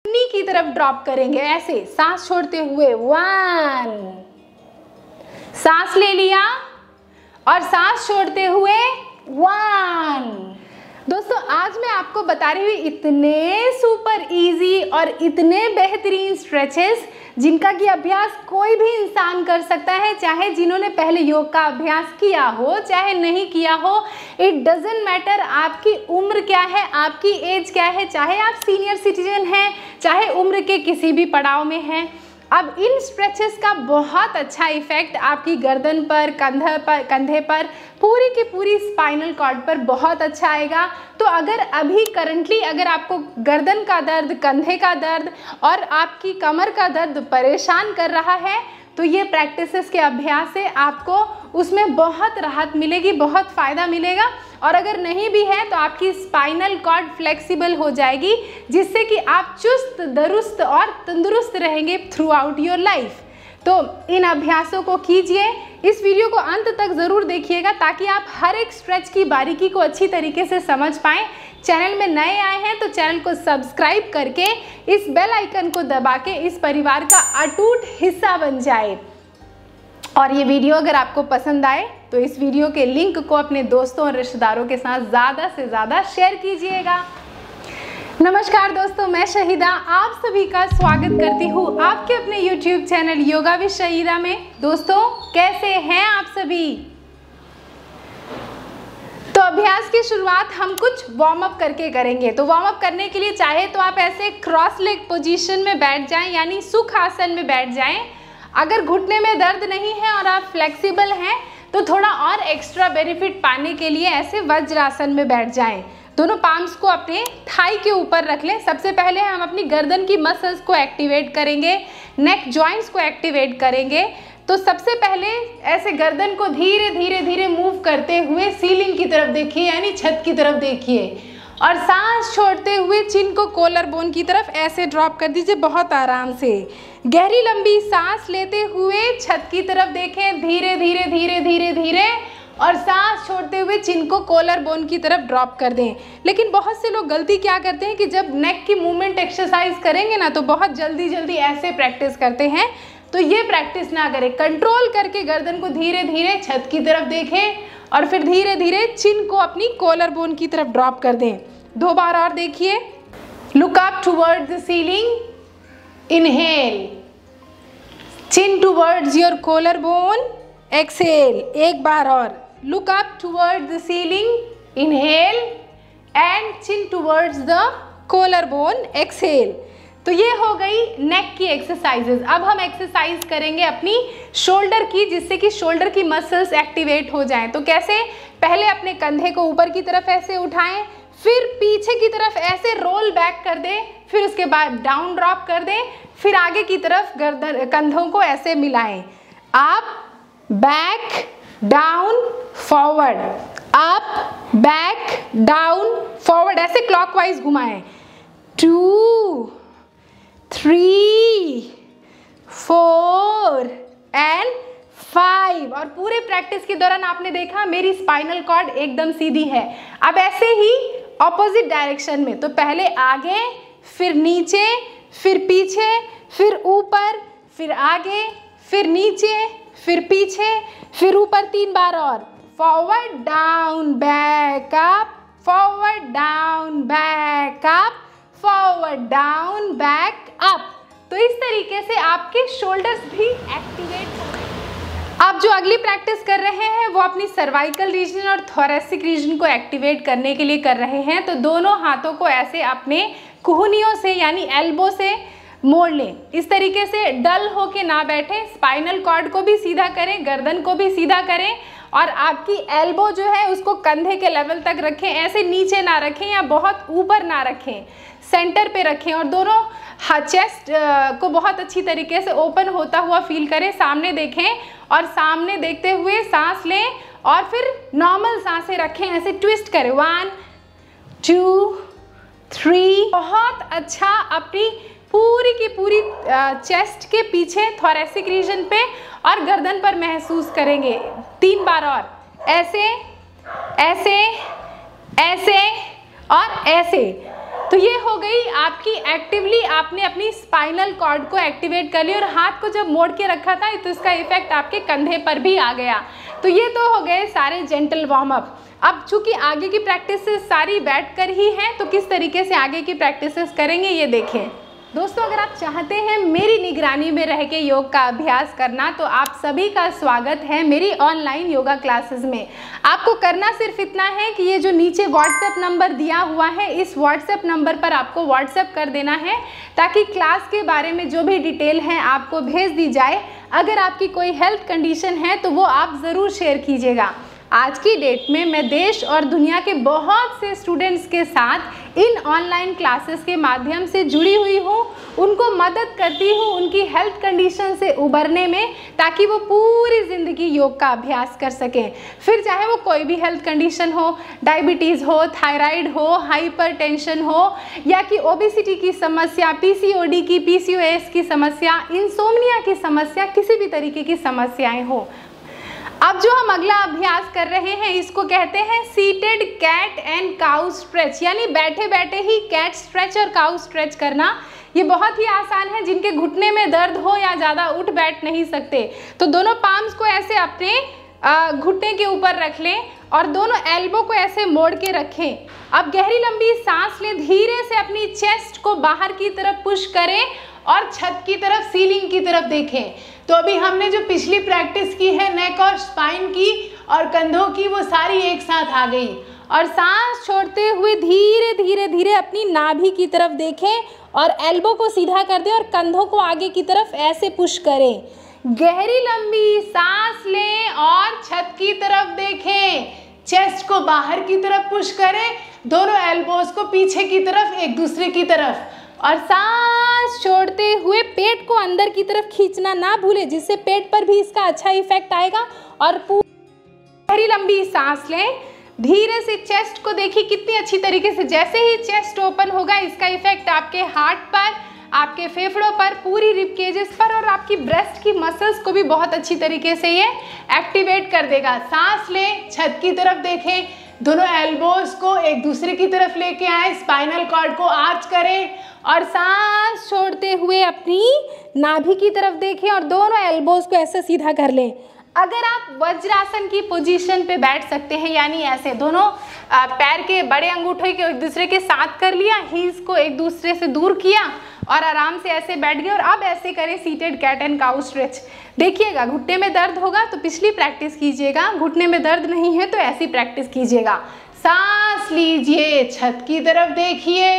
नी की तरफ ड्रॉप करेंगे, ऐसे सांस छोड़ते हुए 1, सांस ले लिया और सांस छोड़ते हुए 1। दोस्तों आज मैं आपको बता रही हुई इतने सुपर इजी और इतने बेहतरीन स्ट्रेचेस जिनका कि अभ्यास कोई भी इंसान कर सकता है, चाहे जिन्होंने पहले योग का अभ्यास किया हो चाहे नहीं किया हो। इट डजंट मैटर आपकी उम्र क्या है, आपकी एज क्या है, चाहे आप सीनियर सिटीजन हैं चाहे उम्र के किसी भी पड़ाव में हैं। अब इन स्ट्रेचेस का बहुत अच्छा इफेक्ट आपकी गर्दन पर, कंधे पर, पूरी की पूरी स्पाइनल कॉर्ड पर बहुत अच्छा आएगा। तो अगर अभी करंटली अगर आपको गर्दन का दर्द, कंधे का दर्द और आपकी कमर का दर्द परेशान कर रहा है तो ये प्रैक्टिसेस के अभ्यास से आपको उसमें बहुत राहत मिलेगी, बहुत फ़ायदा मिलेगा। और अगर नहीं भी है तो आपकी स्पाइनल कॉर्ड फ्लेक्सिबल हो जाएगी, जिससे कि आप चुस्त दुरुस्त और तंदुरुस्त रहेंगे थ्रू आउट योर लाइफ। तो इन अभ्यासों को कीजिए। इस वीडियो को अंत तक ज़रूर देखिएगा ताकि आप हर एक स्ट्रेच की बारीकी को अच्छी तरीके से समझ पाएँ। चैनल में नए आए हैं तो चैनल को सब्सक्राइब करके इस बेल आइकन को दबा के इस परिवार का अटूट हिस्सा बन जाए। और ये वीडियो अगर आपको पसंद आए तो इस वीडियो के लिंक को अपने दोस्तों और रिश्तेदारों के साथ ज़्यादा से ज़्यादा शेयर कीजिएगा। नमस्कार दोस्तों, मैं शहीदा आप सभी का स्वागत करती हूँ आपके अपने YouTube channel yoga with Shahida में। दोस्तों कैसे हैं आप सभी? तो अभ्यास की शुरुआत हम कुछ वार्म अप करके करेंगे। तो वार्म अप करने के लिए चाहे तो आप ऐसे क्रॉस लेग पोजीशन में बैठ जाएं, यानी सुख आसन में बैठ जाएं। अगर घुटने में दर्द नहीं है और आप फ्लेक्सिबल हैं तो थोड़ा और एक्स्ट्रा बेनिफिट पाने के लिए ऐसे वज्रासन में बैठ जाएं। दोनों पाम्स को अपने थाई के ऊपर रख लें। सबसे पहले हम अपनी गर्दन की मसल्स को एक्टिवेट करेंगे, नेक जॉइंट्स को एक्टिवेट करेंगे। तो सबसे पहले ऐसे गर्दन को धीरे धीरे धीरे मूव करते हुए सीलिंग की तरफ देखिए, यानी छत की तरफ देखिए, और सांस छोड़ते हुए चिन को कॉलर बोन की तरफ ऐसे ड्रॉप कर दीजिए बहुत आराम से। गहरी लंबी सांस लेते हुए छत की तरफ देखें, धीरे धीरे धीरे धीरे धीरे, और सांस छोड़ते हुए चिन को कॉलर बोन की तरफ ड्रॉप कर दें। लेकिन बहुत से लोग गलती क्या करते हैं कि जब नेक की मूवमेंट एक्सरसाइज करेंगे ना तो बहुत जल्दी जल्दी ऐसे प्रैक्टिस करते हैं। तो ये प्रैक्टिस ना करें, कंट्रोल करके गर्दन को धीरे धीरे छत की तरफ देखें और फिर धीरे धीरे चिन को अपनी कॉलर बोन की तरफ ड्रॉप कर दें। 2 बार और देखिए। Look up towards the ceiling, inhale, chin towards your collar bone, exhale. 1 बार और। Look up towards the ceiling, inhale, and chin towards the collar bone, exhale. तो ये हो गई नेक की एक्सरसाइजेज। अब हम एक्सरसाइज करेंगे अपनी शोल्डर की, जिससे कि शोल्डर की मसल्स एक्टिवेट हो जाएं। तो कैसे? पहले अपने कंधे को ऊपर की तरफ ऐसे उठाएं, फिर पीछे की तरफ ऐसे रोल बैक कर दें, फिर उसके बाद डाउन ड्रॉप कर दें, फिर आगे की तरफ गर्दन कंधों को ऐसे मिलाएं। Up, back, down, forward, up, back, down, forward, ऐसे क्लॉकवाइज घुमाएं। 2, 3, 4 एंड 5। और पूरे प्रैक्टिस के दौरान आपने देखा मेरी स्पाइनल कॉर्ड एकदम सीधी है। अब ऐसे ही ऑपोजिट डायरेक्शन में, तो पहले आगे, फिर नीचे, फिर पीछे, फिर ऊपर, फिर आगे, फिर नीचे, फिर पीछे, फिर ऊपर 3 बार और। Forward, down, back, up, forward, down, back, up, forward, down, back, up. तो इस तरीके से आपके शोल्डर्स भी एक्टिवेट हो रहे हैं। आप जो अगली प्रैक्टिस कर रहे हैं वो अपनी सर्वाइकल रीजन और थोरेसिक रीजन को एक्टिवेट करने के लिए कर रहे हैं। तो दोनों हाथों को ऐसे अपने कुहनियों से यानी एल्बो से मोड़ लें। इस तरीके से डल होके ना बैठें, स्पाइनल कॉर्ड को भी सीधा करें, गर्दन को भी सीधा करें, और आपकी एल्बो जो है उसको कंधे के लेवल तक रखें, ऐसे नीचे ना रखें या बहुत ऊपर ना रखें, सेंटर पे रखें। और दोनों चेस्ट को बहुत अच्छी तरीके से ओपन होता हुआ फील करें, सामने देखें और सामने देखते हुए सांस लें और फिर नॉर्मल सांसें रखें, ऐसे ट्विस्ट करें। 1, 2, 3। बहुत अच्छा अपनी पूरी की पूरी चेस्ट के पीछे थोरेसिक रीजन पे और गर्दन पर महसूस करेंगे। 3 बार और। ऐसे, ऐसे, ऐसे और ऐसे। तो ये हो गई आपकी एक्टिवली, आपने अपनी स्पाइनल कॉर्ड को एक्टिवेट कर लिया और हाथ को जब मोड़ के रखा था तो इसका इफेक्ट आपके कंधे पर भी आ गया। तो ये तो हो गए सारे जेंटल वार्म अप। अब चूंकि आगे की प्रैक्टिसेस सारी बैठ कर ही हैं, तो किस तरीके से आगे की प्रैक्टिसेस करेंगे ये देखें। दोस्तों, अगर आप चाहते हैं मेरी निगरानी में रह के योग का अभ्यास करना, तो आप सभी का स्वागत है मेरी ऑनलाइन योगा क्लासेस में। आपको करना सिर्फ इतना है कि ये जो नीचे व्हाट्सएप नंबर दिया हुआ है, इस व्हाट्सएप नंबर पर आपको व्हाट्सएप कर देना है, ताकि क्लास के बारे में जो भी डिटेल है आपको भेज दी जाए। अगर आपकी कोई हेल्थ कंडीशन है तो वो आप ज़रूर शेयर कीजिएगा। आज की डेट में मैं देश और दुनिया के बहुत से स्टूडेंट्स के साथ इन ऑनलाइन क्लासेस के माध्यम से जुड़ी हुई हूँ, उनको मदद करती हूँ उनकी हेल्थ कंडीशन से उबरने में, ताकि वो पूरी ज़िंदगी योग का अभ्यास कर सकें। फिर चाहे वो कोई भी हेल्थ कंडीशन हो, डायबिटीज़ हो, थायराइड हो, हाइपरटेंशन हो, या कि ओबेसिटी की समस्या, पीसीओडी की, पीसीओएस की समस्या, इंसोम्निया की समस्या, किसी भी तरीके की समस्याएं हो। अब जो हम अगला अभ्यास कर रहे हैं इसको कहते हैं seated cat and cow stretch, यानी बैठे बैठे ही कैट स्ट्रेच और काउ स्ट्रेच करना। ये बहुत ही आसान है। जिनके घुटने में दर्द हो या ज़्यादा उठ बैठ नहीं सकते, तो दोनों पाम्स को ऐसे अपने घुटने के ऊपर रख लें और दोनों एल्बो को ऐसे मोड़ के रखें। अब गहरी लंबी सांस लें, धीरे से अपनी चेस्ट को बाहर की तरफ पुश करें और छत की तरफ, सीलिंग की तरफ देखें। तो अभी हमने जो पिछली प्रैक्टिस की है नेक और स्पाइन की और कंधों की, वो सारी एक साथ आ गई। और सांस छोड़ते हुए धीरे धीरे धीरे अपनी नाभि की तरफ देखें और एल्बो को सीधा कर दें और कंधों को आगे की तरफ ऐसे पुश करें। गहरी लंबी सांस लें और छत की तरफ देखें, चेस्ट को बाहर की तरफ पुश करें, दोनों एल्बोज को पीछे की तरफ, एक दूसरे की तरफ, और सांस छोड़ते हुए पेट को अंदर की तरफ खींचना ना भूलें, जिससे पेट पर भी इसका अच्छा इफेक्ट आएगा। और पूरी लंबी सांस लें, धीरे से चेस्ट को देखिए कितनी अच्छी तरीके से, जैसे ही चेस्ट ओपन होगा इसका इफेक्ट आपके हार्ट पर, आपके फेफड़ों पर, पूरी रिब केजेस पर और आपकी ब्रेस्ट की मसल्स को भी बहुत अच्छी तरीके से ये एक्टिवेट कर देगा। सांस लें, छत की तरफ देखें, दोनों एल्बोज को एक दूसरे की तरफ लेके आए, स्पाइनल कॉर्ड को आर्च करें और सांस छोड़ते हुए अपनी नाभि की तरफ देखें और दोनों एल्बोज को ऐसे सीधा कर लें। अगर आप वज्रासन की पोजीशन पे बैठ सकते हैं, यानी ऐसे दोनों पैर के बड़े अंगूठे को एक दूसरे के साथ कर लिया, हील्स को एक दूसरे से दूर किया और आराम से ऐसे बैठ गए। और अब ऐसे करें seated cat and cow stretch. देखिएगा घुटने में दर्द होगा तो पिछली प्रैक्टिस कीजिएगा, घुटने में दर्द नहीं है तो ऐसी प्रैक्टिस कीजिएगा। सांस लीजिए, छत की तरफ देखिए,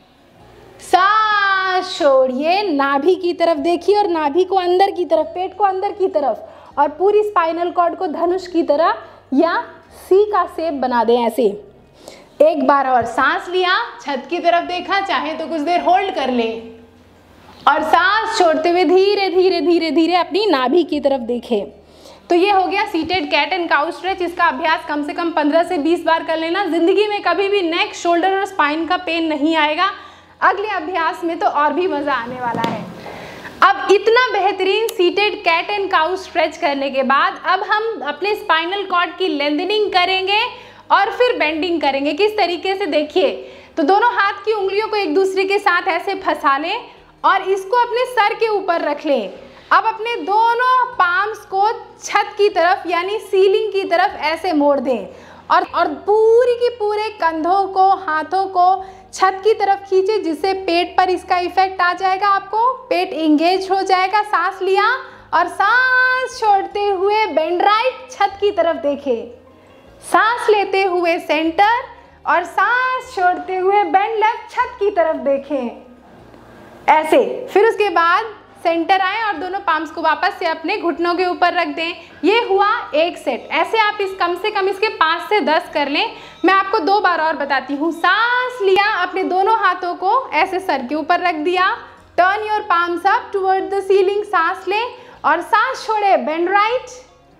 सांस छोड़िए, नाभि की तरफ देखिए और नाभि को अंदर की तरफ, पेट को अंदर की तरफ, और पूरी स्पाइनल कॉर्ड को धनुष की तरह या सी का शेप बना दें ऐसे। एक बार और सांस लिया, छत की तरफ देखा, चाहे तो कुछ देर होल्ड कर लें और सांस छोड़ते हुए धीरे धीरे धीरे धीरे अपनी नाभि की तरफ देखें। तो ये हो गया seated cat and cow stretch. इसका अभ्यास कम से कम 15 से 20 बार कर लेना। जिंदगी में कभी भी नेक, शोल्डर और स्पाइन का पेन नहीं आएगा। अगले अभ्यास में तो और भी मज़ा आने वाला है। अब इतना बेहतरीन seated cat and cow stretch करने के बाद अब हम अपने स्पाइनल कॉर्ड की लेंथनिंग करेंगे और फिर बेंडिंग करेंगे। किस तरीके से देखिए, तो दोनों हाथ की उंगलियों को एक दूसरे के साथ ऐसे फंसा लें और इसको अपने सर के ऊपर रख लें। अब अपने दोनों पाम्स को छत की तरफ यानी सीलिंग की तरफ ऐसे मोड़ दें और पूरी की पूरे कंधों को, हाथों को छत की तरफ खींचे, जिससे पेट पर इसका इफेक्ट आ जाएगा। आपको पेट इंगेज हो जाएगा। सांस लिया और सांस छोड़ते हुए बेंड राइट, छत की तरफ देखें। सांस लेते हुए सेंटर और सांस छोड़ते हुए बेंड लेफ्ट, छत की तरफ देखें ऐसे। फिर उसके बाद सेंटर आए और दोनों पाम्स को वापस से अपने घुटनों के ऊपर रख दें। ये हुआ एक सेट। ऐसे आप इस कम से कम इसके 5 से 10 कर लें। मैं आपको 2 बार और बताती हूँ। सांस लिया, अपने दोनों हाथों को ऐसे सर के ऊपर रख दिया, turn your palms up toward the ceiling, सांस लें और सांस छोड़े, बेंड राइट,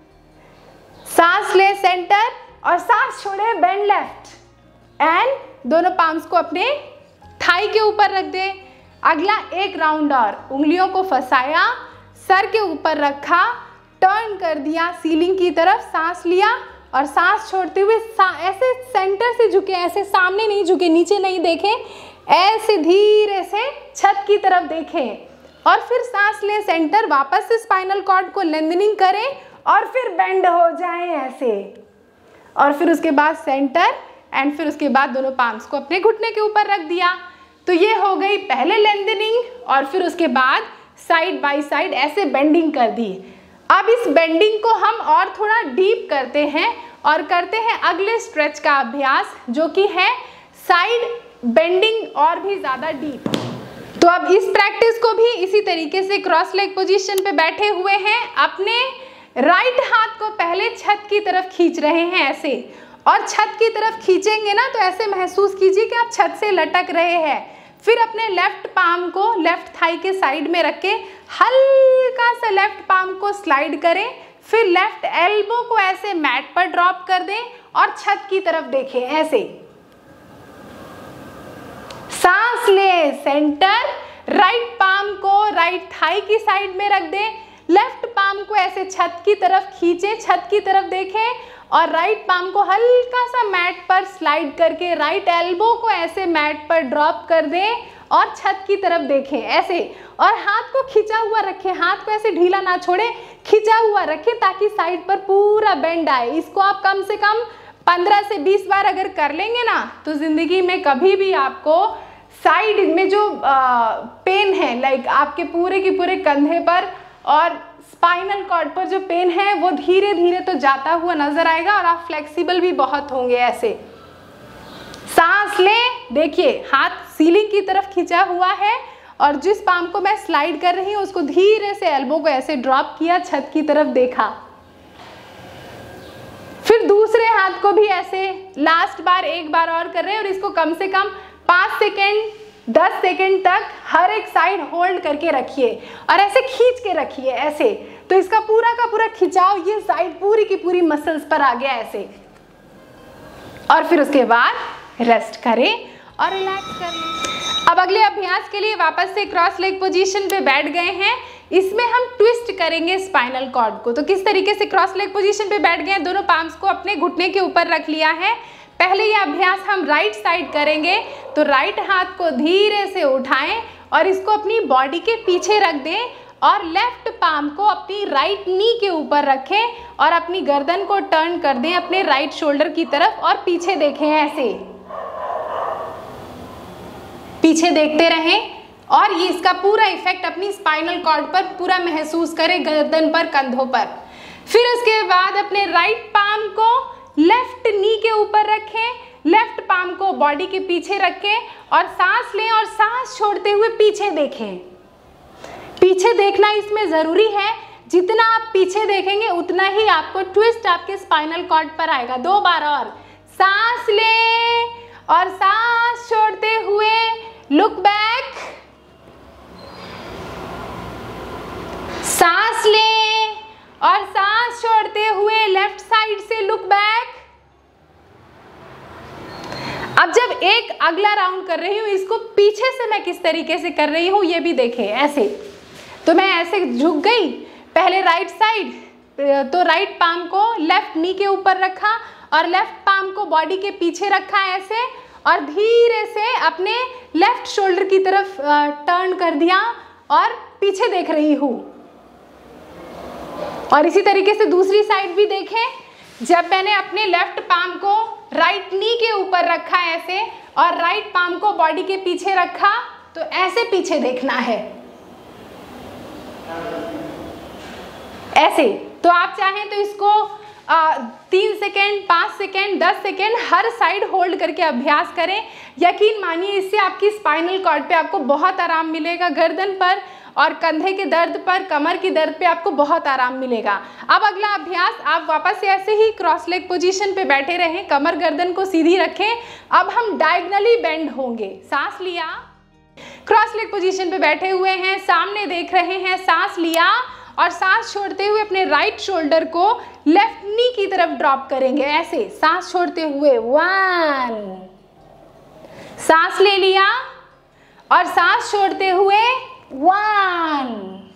सांस लें सेंटर और सांस छोड़े, बेंड लेफ्ट, एंड दोनों पाम्स को अपने थाई के ऊपर रख दें। अगला एक राउंड और, उंगलियों को फंसाया, सर के ऊपर रखा, टर्न कर दिया सीलिंग की तरफ, सांस लिया और सांस छोड़ते हुए ऐसे सेंटर से झुके, ऐसे सामने नहीं झुके, नीचे नहीं देखें, ऐसे धीरे से छत की तरफ देखें और फिर सांस लें सेंटर, वापस से स्पाइनल कॉर्ड को लेंथनिंग करें और फिर बेंड हो जाएं ऐसे, और फिर उसके बाद सेंटर एंड फिर उसके बाद दोनों पाम्स को अपने घुटने के ऊपर रख दिया। तो ये हो गई पहले लेंथनिंग और फिर उसके बाद साइड बाय साइड ऐसे बेंडिंग कर दी। अब इस बेंडिंग को हम और थोड़ा डीप करते हैं और करते हैं अगले स्ट्रेच का अभ्यास, जो कि है साइड बेंडिंग और भी ज़्यादा डीप। तो अब इस प्रैक्टिस को भी इसी तरीके से क्रॉस लेग पोजीशन पे बैठे हुए हैं, अपने राइट हाथ को पहले छत की तरफ खींच रहे हैं ऐसे, और छत की तरफ खींचेंगे ना तो ऐसे महसूस कीजिए कि आप छत से लटक रहे हैं। फिर अपने लेफ्ट पाम को लेफ्ट थाई के साइड में रख के हल्का सा लेफ्ट पाम को स्लाइड करें, फिर लेफ्ट एल्बो को ऐसे मैट पर ड्रॉप कर दें और छत की तरफ देखें ऐसे। सांस ले सेंटर, राइट पाम को राइट थाई की साइड में रख दें, लेफ्ट पाम को ऐसे छत की तरफ खींचें, छत की तरफ देखें और राइट पाम को हल्का सा मैट पर स्लाइड करके राइट एल्बो को ऐसे मैट पर ड्रॉप कर दें और छत की तरफ देखें ऐसे, और हाथ को खिंचा हुआ रखें, हाथ को ऐसे ढीला ना छोड़ें, खिंचा हुआ रखें ताकि साइड पर पूरा बेंड आए। इसको आप कम से कम 15 से 20 बार अगर कर लेंगे ना तो जिंदगी में कभी भी आपको साइड में जो पेन है, लाइक आपके पूरे के पूरे कंधे पर और स्पाइनल कॉर्ड पर जो पेन है वो धीरे धीरे तो जाता हुआ नजर आएगा और आप फ्लेक्सिबल भी बहुत होंगे ऐसे। सांस लें, देखिए हाथ सीलिंग की तरफ खींचा हुआ है और जिस पाम को मैं स्लाइड कर रही हूँ उसको धीरे से एल्बो को ऐसे ड्रॉप किया, छत की तरफ देखा, फिर दूसरे हाथ को भी ऐसे लास्ट बार एक बार और कर रहे हैं और इसको कम से कम 5 सेकेंड 10 सेकेंड तक हर एक साइड होल्ड करके रखिए और ऐसे खींच के रखिए ऐसे। तो इसका पूरा का पूरा खिंचाव ये साइड पूरी की पूरी मसल्स पर आ गया ऐसे, और फिर उसके बाद रेस्ट करें और रिलैक्स कर लें। अब अगले अभ्यास के लिए वापस से क्रॉस लेग पोजीशन पे बैठ गए हैं। इसमें हम ट्विस्ट करेंगे स्पाइनल कॉर्ड को। तो किस तरीके से क्रॉस लेग पोजीशन पे बैठ गए हैं, दोनों पाम्स को अपने घुटने के ऊपर रख लिया है। पहले ये अभ्यास हम राइट साइड करेंगे, तो राइट हाथ को धीरे से उठाएं और इसको अपनी बॉडी के पीछे रख दें और लेफ्ट पाम को अपनी राइट नी के ऊपर रखें और अपनी गर्दन को टर्न कर दें अपने राइट शोल्डर की तरफ और पीछे देखें ऐसे, पीछे देखते रहें और ये इसका पूरा इफेक्ट अपनी स्पाइनल कॉर्ड पर पूरा महसूस करें, गर्दन पर, कंधों पर। फिर उसके बाद अपने राइट पाम को लेफ्ट नी के ऊपर रखें, लेफ्ट पाम को बॉडी के पीछे रखें और सांस लें और सांस छोड़ते हुए पीछे देखें। पीछे देखना इसमें ज़रूरी है, जितना आप पीछे देखेंगे उतना ही आपको ट्विस्ट आपके स्पाइनल कॉर्ड पर आएगा। 2 बार और, सांस लें और सांस छोड़ते हुए लुक बैक, सांस लें और सांस छोड़ते हुए लेफ्ट साइड से लुक बैक। अब जब एक अगला राउंड कर रही हूँ, इसको पीछे से मैं किस तरीके से कर रही हूँ ये भी देखें ऐसे। तो मैं ऐसे झुक गई, पहले राइट साइड, तो राइट पाम को लेफ्ट नी के ऊपर रखा और लेफ्ट पाम को बॉडी के पीछे रखा ऐसे, और धीरे से अपने लेफ्ट शोल्डर की तरफ टर्न कर दिया और पीछे देख रही हूँ। और इसी तरीके से दूसरी साइड भी देखें। जब मैंने अपने लेफ्ट पाम को राइट नी के ऊपर रखा ऐसे और राइट पाम को बॉडी के पीछे रखा, तो ऐसे पीछे देखना है ऐसे। तो आप चाहें तो इसको 3 सेकेंड, 5 सेकेंड, 10 सेकेंड हर साइड होल्ड करके अभ्यास करें। यकीन मानिए इससे आपकी स्पाइनल कॉर्ड पे आपको बहुत आराम मिलेगा, गर्दन पर और कंधे के दर्द पर, कमर की दर्द पे आपको बहुत आराम मिलेगा। अब अगला अभ्यास, आप वापस से ऐसे ही क्रॉस लेग पोजीशन पे बैठे रहें, कमर गर्दन को सीधी रखें। अब हम डायगनली बेंड होंगे। सांस लिया, क्रॉस लेग पोजीशन पे बैठे हुए हैं, सामने देख रहे हैं, सांस लिया और सांस छोड़ते हुए अपने राइट शोल्डर को लेफ्ट नी की तरफ ड्रॉप करेंगे ऐसे, सांस छोड़ते हुए 1, सांस ले लिया और सांस छोड़ते हुए 1,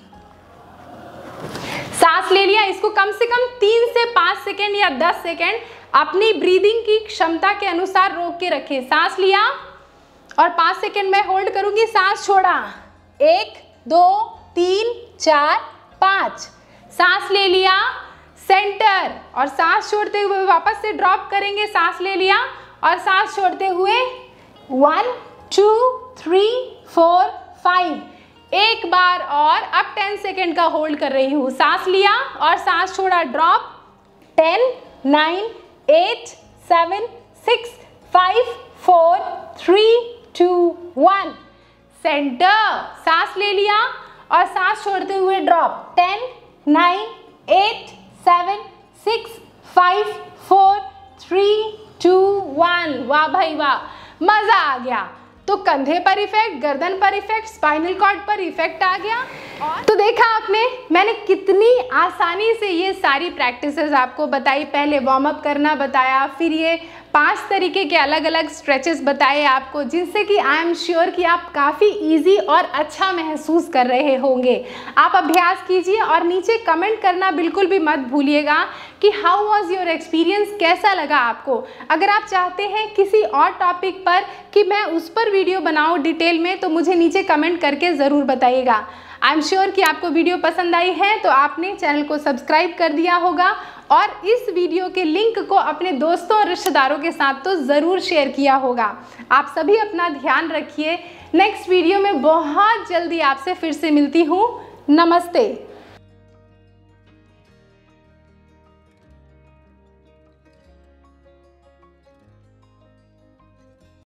सांस ले लिया। इसको कम से कम 3 से 5 सेकेंड या 10 सेकेंड अपनी ब्रीदिंग की क्षमता के अनुसार रोक के रखें। सांस लिया और 5 सेकेंड में होल्ड करूंगी, सांस छोड़ा, 1 2 3 4 5, सांस ले लिया सेंटर और सांस छोड़ते हुए वापस से ड्रॉप करेंगे, सांस ले लिया और सांस छोड़ते हुए 1 2 3 4 5, एक बार और अब 10 सेकेंड का होल्ड कर रही हूँ, सांस लिया और सांस छोड़ा, ड्रॉप, 10 9 8 7 6 5 4 3 2 1, सेंटर, सांस ले लिया और सांस छोड़ते हुए ड्रॉप, 10 9 8 7 6 5 4 3 2 1। वाह भाई वाह, मजा आ गया। तो कंधे पर इफेक्ट, गर्दन पर इफेक्ट, स्पाइनल कॉर्ड पर इफेक्ट आ गया। और तो देखा आपने, मैंने कितनी आसानी से ये सारी प्रैक्टिसेस आपको बताई। पहले वार्म अप करना बताया, फिर ये 5 तरीके के अलग अलग स्ट्रेचेस बताए आपको, जिनसे कि आई एम श्योर कि आप काफ़ी इजी और अच्छा महसूस कर रहे होंगे। आप अभ्यास कीजिए और नीचे कमेंट करना बिल्कुल भी मत भूलिएगा कि हाउ वाज योर एक्सपीरियंस, कैसा लगा आपको। अगर आप चाहते हैं किसी और टॉपिक पर कि मैं उस पर वीडियो बनाऊं डिटेल में, तो मुझे नीचे कमेंट करके ज़रूर बताइएगा। आई एम श्योर कि आपको वीडियो पसंद आई है तो आपने चैनल को सब्सक्राइब कर दिया होगा और इस वीडियो के लिंक को अपने दोस्तों और रिश्तेदारों के साथ तो ज़रूर शेयर किया होगा। आप सभी अपना ध्यान रखिए। नेक्स्ट वीडियो में बहुत जल्दी आपसे फिर से मिलती हूँ। नमस्ते।